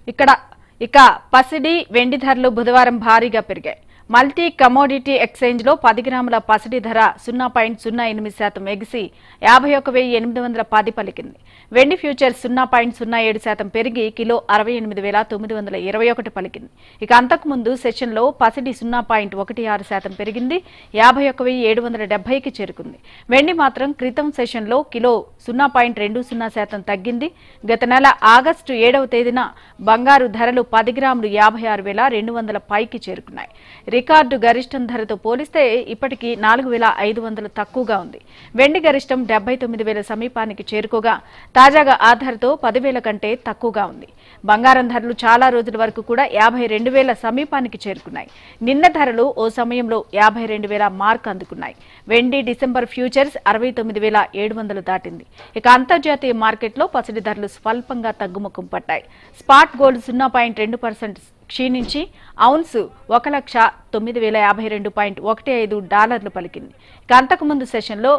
ఇక్కడ ఇక పసిడి వెండి ధరలు బుధవారం భారీగా పెరిగాయి. మల్టీ కమోడిటీ ఎక్స్చేంజ్ లో 10 గ్రాముల పసిడి ధర 0.08% ఎగిసి 51,810 పలికింది. వెండి ఫ్యూచర్స్ 0.07% పెరిగి కిలో 68,921 పలికింది. ఇక అంతకుముందు సెషన్ లో పసిడి 0.16% పెరిగింది, 51,770కి చేరుకుంది. వెండి మాత్రం క్రితం సెషన్ లో కిలో 0.20% తగ్గింది. గత నెల ఆగస్టు 7వ తేదీన బంగారు ధరలు 10 గ్రాములు 56,200 పైకి చేరుకున్నాయి. రికార్డు గరిష్టం ధరతో పోలిస్తే ఇప్పటికీ 4,500 తక్కువగా ఉంది. వెండి గరిష్టం 79,000 సమీపానికి చేరుకోగా తాజాగా ఆ ధరతో 10,000 కంటే తక్కువగా ఉంది. బంగారం ధరలు చాలా రోజుల వరకు కూడా 52,000 సమీపానికి చేరుకున్నాయి. నిన్న ధరలు ఓ సమయంలో 52,000 మార్క్ అందుకున్నాయి. వెండి డిసెంబర్ ఫ్యూచర్స్ 69,700 దాటింది. ఇక అంతర్జాతీయ మార్కెట్లో పసిడి ధరలు స్వల్పంగా తగ్గుముఖం పట్టాయి. స్పాట్ గోల్డ్ 0.2% క్షీణించి ఔన్స్ 1,09,052.15 పలికింది. ఇక అంతకుముందు సెషన్లో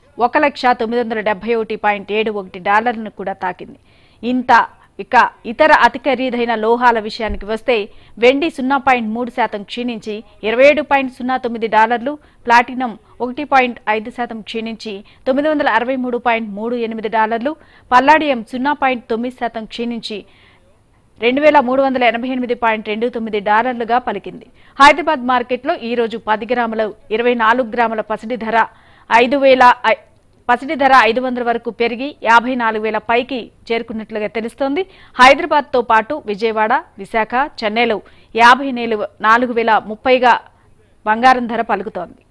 1,971.71 కూడా తాకింది. ఇక ఇతర అతి ఖరీదైన లోహాల విషయానికి వస్తే వెండి 0.3% క్షీణించి $27.09, ప్లాటినం 1.5% క్షీణించి $963.38, పల్లాడియం 0.9% క్షీణించి $2,388.29గా పలికింది. హైదరాబాద్ మార్కెట్లో ఈ రోజు 10 గ్రాముల 24 గ్రాముల పసిడి ధర 500 వరకు పెరిగి 54,000 పైకి చేరుకున్నట్లుగా తెలుస్తోంది. హైదరాబాద్ తో పాటు విజయవాడ, విశాఖ, చెన్నైలో 54,030గా బంగారం ధర పలుకుతోంది.